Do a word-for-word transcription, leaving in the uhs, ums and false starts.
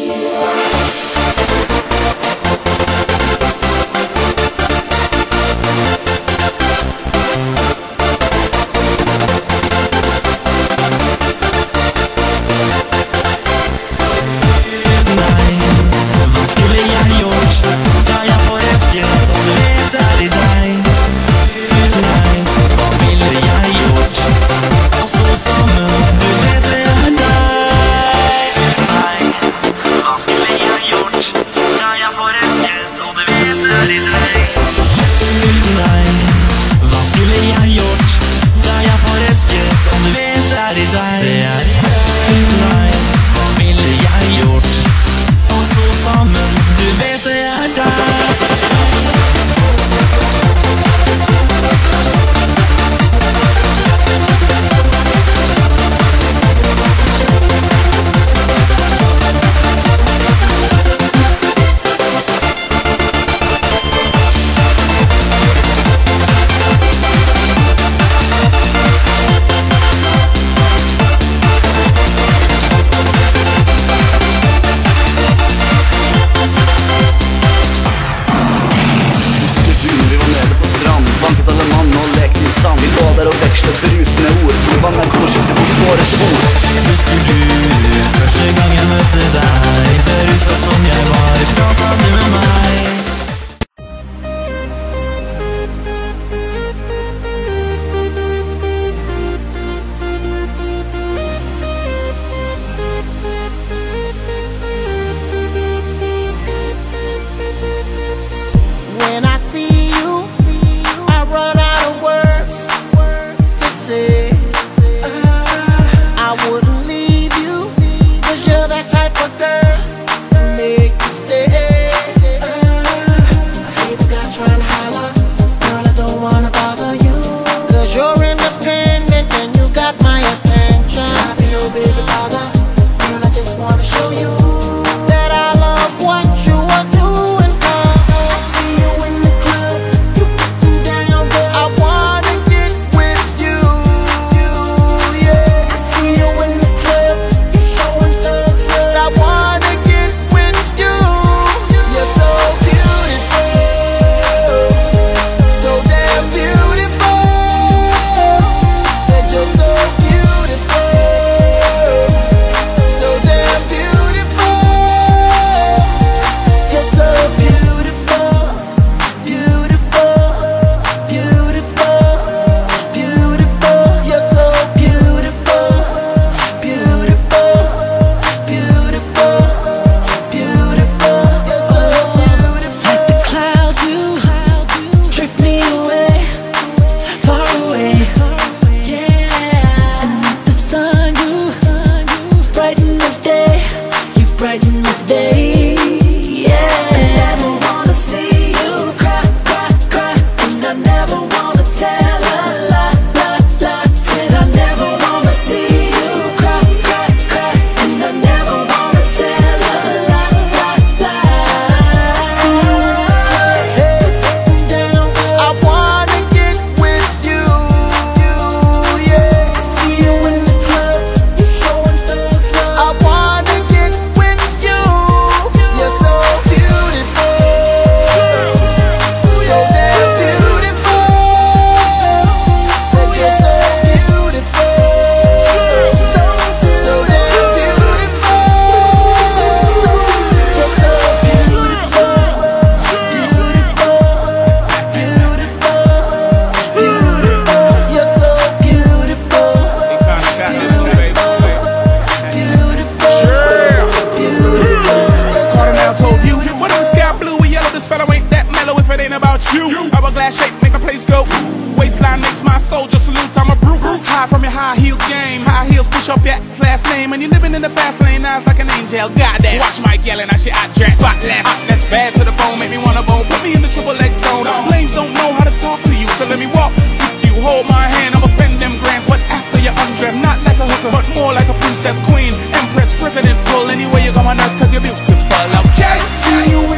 Hourglass shape make my place go. Waistline makes my soldier salute. I'm a brute. High from your high heel game. High heels push up your last name. And you're living in the fast lane. Eyes like an angel. Goddess. Watch Mike yelling. I shit. I dress spotless. That's bad to the bone. Make me wanna bone. Put me in the triple X zone. Lames don't know how to talk to you, so let me walk with you. Hold my hand. I'ma spend them grands, but after you undress, not like a hooker, but more like a princess, queen, empress, president. Pull anywhere you go on earth, 'cause you're beautiful. Okay. See you